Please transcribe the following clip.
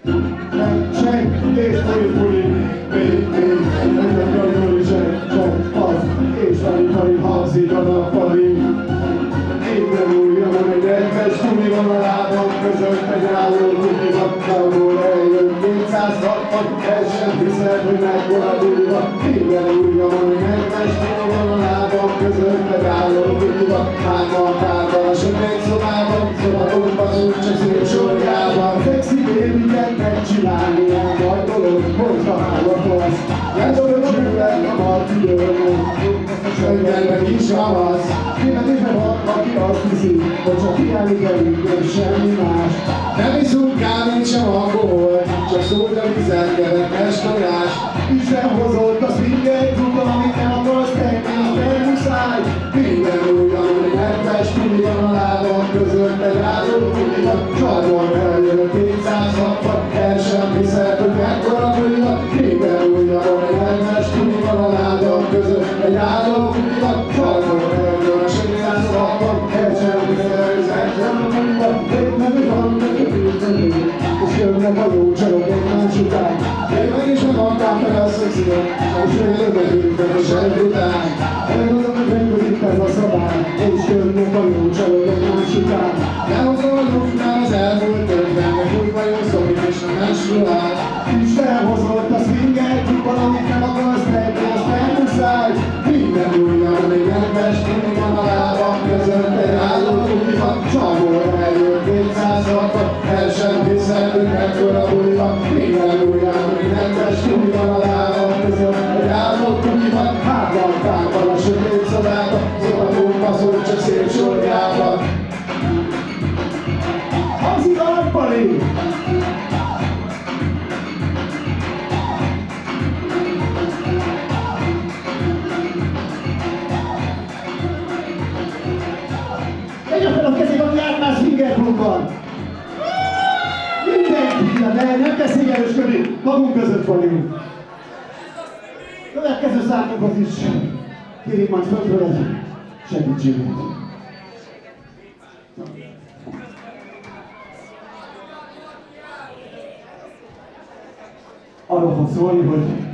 Seg, és puli, és fali, hangzik a nappali. Éppen újra van egy egyes tumi van a lábam között, egy álló tumi vakkából eljön 260, el sem hiszed, hogy mekkora buli van. Éppen újra van egy egyes tumi van a lábam között, egy álló tumi van. Hárman, a sötét szobában, szobadokban úgy csak szép sorjában. Szexi baby-ket megcsinálni, ilyen nagy dolog, hogyha állapodsz. Lezdolod a bőven, a marti dőlő, sönnyelnek is havasz. Kivetésben van, aki azt hiszi, hogy csak hiányzik elég, és semmi más. Nem iszunk kávét sem alkohol, csak szólt a vizet, kerekes tojás. Isten hozott a swinget klubban, amit nem akarsz tenni, azt nem muszáj. Minden újra, hogy nedves tuli van a lábam között, egy álló tuli van. Csarban eljön a 260, el sem hiszed, hogy mekkora buli van. Minden újra, hogy nedves tuli van a lábam között, egy álló tuli van. Csarban eljön a 260, el sem hiszed, hogy mekkora buli van. Lépnek vannak a bűzönő, és jönnek a jó csalok egymás után. Én meg is nem adtam fel a szexidet, és félőbe hívtak a sejt után. Elmondom, hogy megködik ez a szabály, és jönnek a jó csalok egymás után. Lehozom a luftnál az elmúlt évben, meg úgy vagyok szomik és a menstruál. Isten hozott a swinget klubban, amit nem akarsz tenni, azt nem muszáj. Minden újra, még nedves tumi van a lábam között, egy álló tumi van. Csavol eljön 260, el sem hiszed, hogy mekkora buli van. Minden újra, még nedves tumi van a lábam között, egy álló tumi van. Hátban a sötét szobában, szobadóba szól csak szép sorjában. Hangzik a nappali! Tegye fel a kezét, aki át már swinger klubban! Mindenki, nem kell szégyenlősködni, magunk között vagyunk. Következő számunkhoz is kérjük majd földről egy segítséget. Arról fog szólni, hogy